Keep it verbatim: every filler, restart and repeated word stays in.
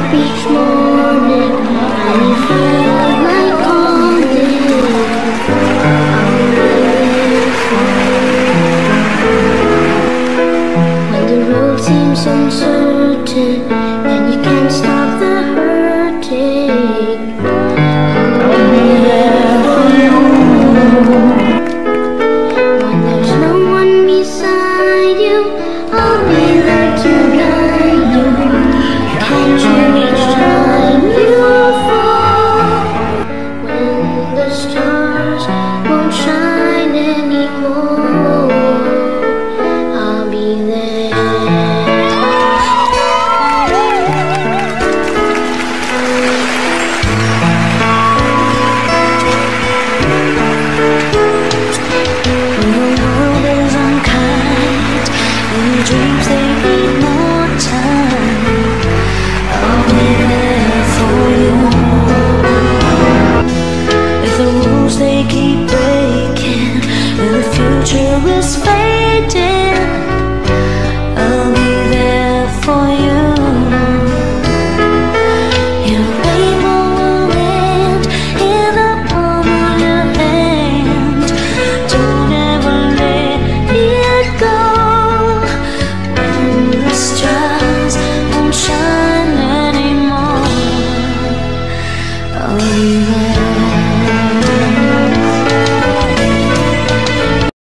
each morning and you feel like calling. I'll live for you. When the road seems uncertain and you can't stop the hurting, I'll be there for you. When there's no one beside you, I'll be there to guide you. Catch you each time you fall. When the stars won't shine anymore, I'll be there. When the world is unkind and your dreams they need more time, I'll be there for you. If the rules they keep breaking and the future is fading,